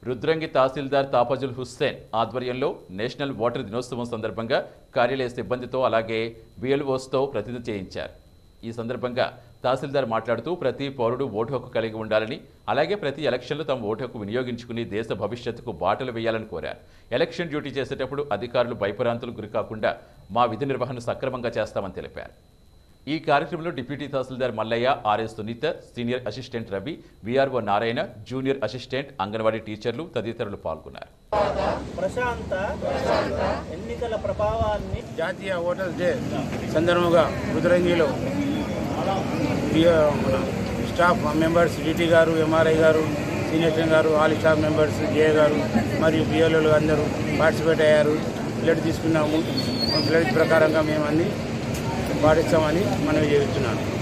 రుద్రంగి తహసీల్దార్ తాపజుల్ హుస్సేన్ ఆధ్వర్యంలో national voter దినోత్సవం సందర్భంగా కార్యాలయ సిబ్బందితో అలాగే బిఎల్ఓస్తో ప్రతిజ్ఞ చేయించారు. ఈ సందర్భంగా తహసీల్దార్ మాట్లాడుతూ ప్రతి పౌరుడు ఓటు హక్కు కలిగి ఉండాలని, అలాగే ప్రతి ఎలక్షన్లో తమ ఓటు హక్కు వినియోగించుకుని దేశ భవిష్యత్తుకు బాటలు వేయాలని కోరారు. ఎలక్షన్ డ్యూటీ చేసేటప్పుడు అధికారులు భయభ్రాంతులకు గురికాకుండా మా విధి నిర్వహణను సక్రమంగా చేస్తామని తెలిపారు. ఈ కార్యక్రమంలో deputy tahsildar Mallayya, R S Sunitha, senior assistant Ravi, VRO Narayana, junior assistant, anganwadi టీచర్లు తదితరులు పాల్గొన్నారు. ప్రశాంత ఎన్నికల ప్రభావాన్ని జాతీయ ఓటర్స్ డే సందర్భంగా రుద్రంగిలో స్టాఫ్ మెంబర్స్ డిటి గారు, ఎంఆర్ఐ గారు, సీనియర్ గారు, ఆల్ స్టాఫ్ మెంబర్స్, జే గారు మరియు బిఎల్ఓలు అందరూ పార్టిసిపేట్ అయ్యారు. బ్లడ్ తీసుకున్నాము. బ్లడ్ ప్రకారంగా మేము అన్ని పాటిస్తామని మనవి చేస్తున్నాను.